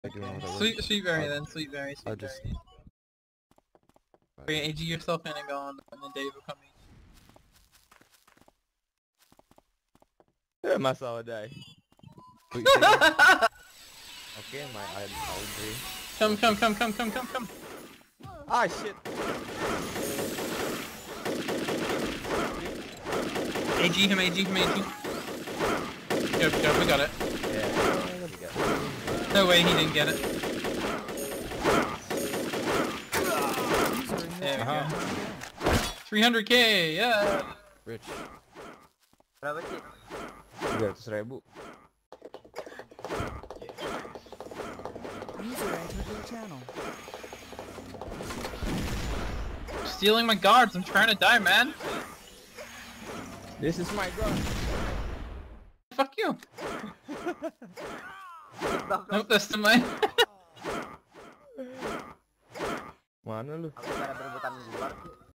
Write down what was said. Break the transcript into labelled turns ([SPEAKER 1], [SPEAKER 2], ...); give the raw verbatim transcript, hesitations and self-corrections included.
[SPEAKER 1] I do know what that
[SPEAKER 2] Sweet,
[SPEAKER 1] was.
[SPEAKER 2] Sweetberry
[SPEAKER 1] I'll-
[SPEAKER 2] then, Sweetberry,
[SPEAKER 1] I'll just...
[SPEAKER 2] Sweetberry. Wait, A G, you're still kinda gone, and then Dave will come in.
[SPEAKER 3] Masalah die.
[SPEAKER 1] Wait, say again? Okay, my I'll, I'll agree.
[SPEAKER 2] Come, come, come, come, come, come, come.
[SPEAKER 3] Ah shit.
[SPEAKER 2] A G him, A G him, A G. Go, go, we got it.
[SPEAKER 3] Yeah, we got it.
[SPEAKER 2] No way he didn't get it. There we go. three hundred K, yeah!
[SPEAKER 1] Rich.
[SPEAKER 4] Berapa sih?
[SPEAKER 3] tiga ratus ribu.
[SPEAKER 5] User entered your channel.
[SPEAKER 2] Stealing my guards, I'm trying to die, man!
[SPEAKER 3] This is my gun.
[SPEAKER 2] Fuck you! Nope, that's the mine.
[SPEAKER 3] Mana lu?
[SPEAKER 4] Aku cara berebutan di luar sih.